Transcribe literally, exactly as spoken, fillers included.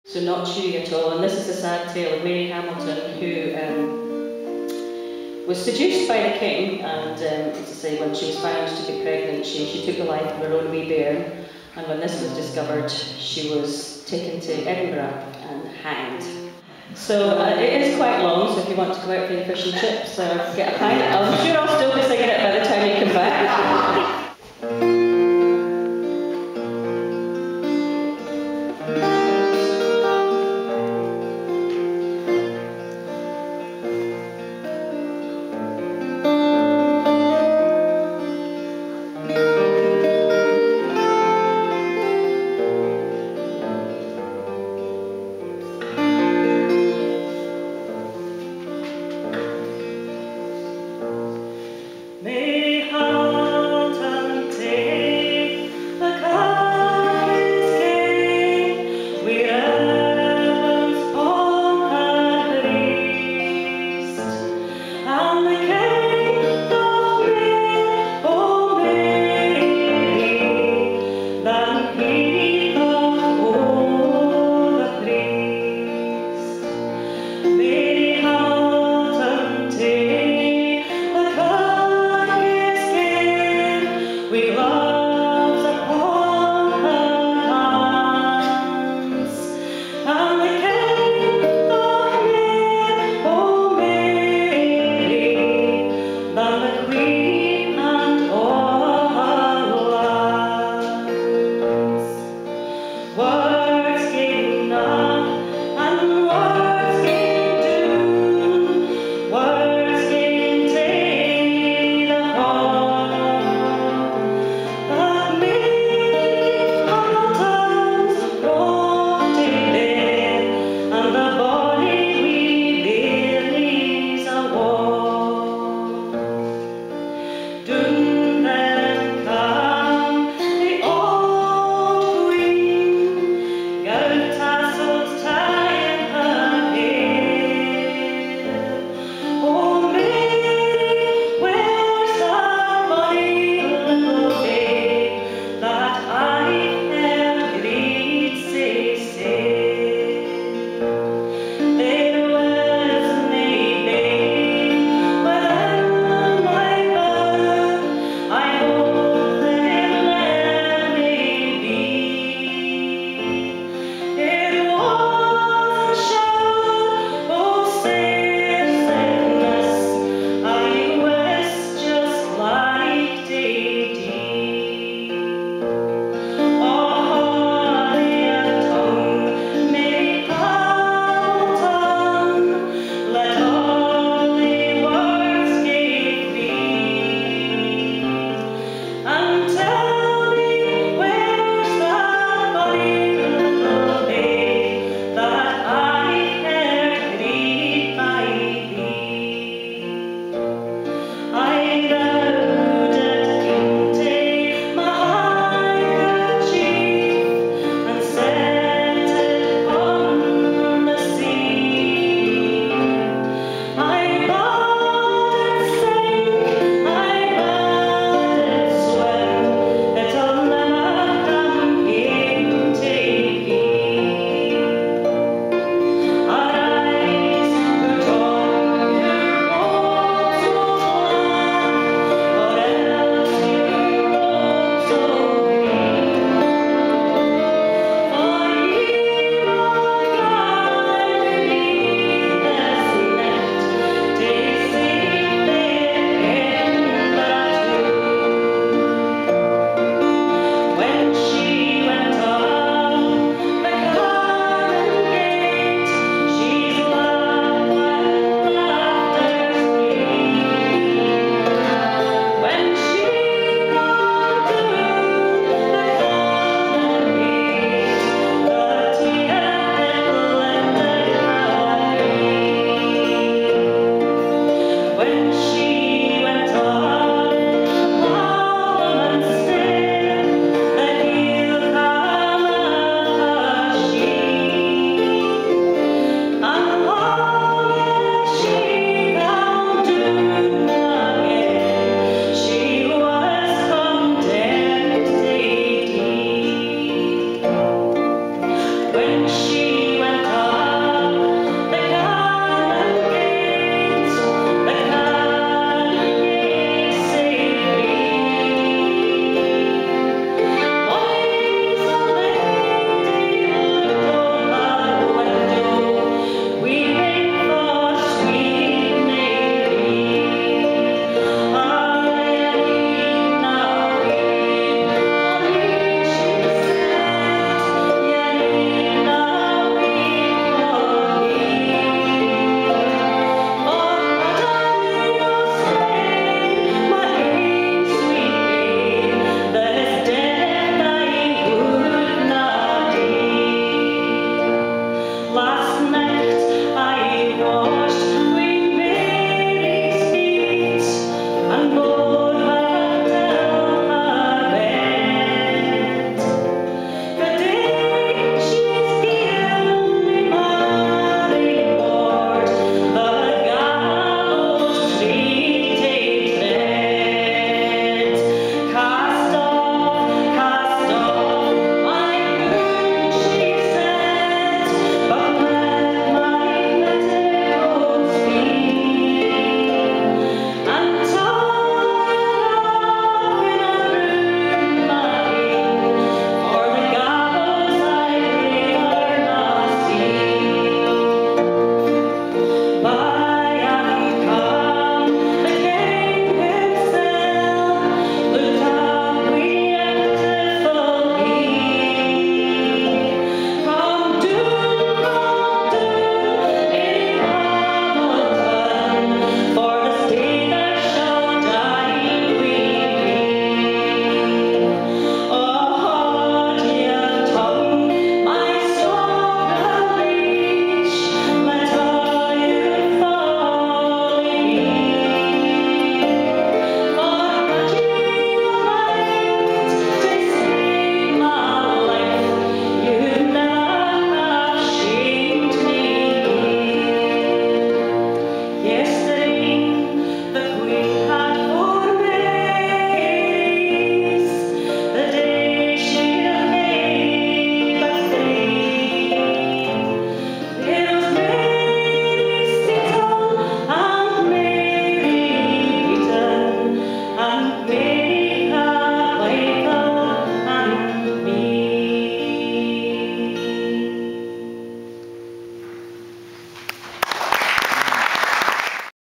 So not chewy at all. And this is the sad tale of Mary Hamilton, who um, was seduced by the king, and um, as I say, when she was found to be pregnant, she, she took the life of her own wee bairn, and when this was discovered, she was taken to Edinburgh and hanged. So uh, it is quite long, so if you want to go out for your fish and chips, uh, get a pint. I'm sure I'll still be singing it by the time you come back. When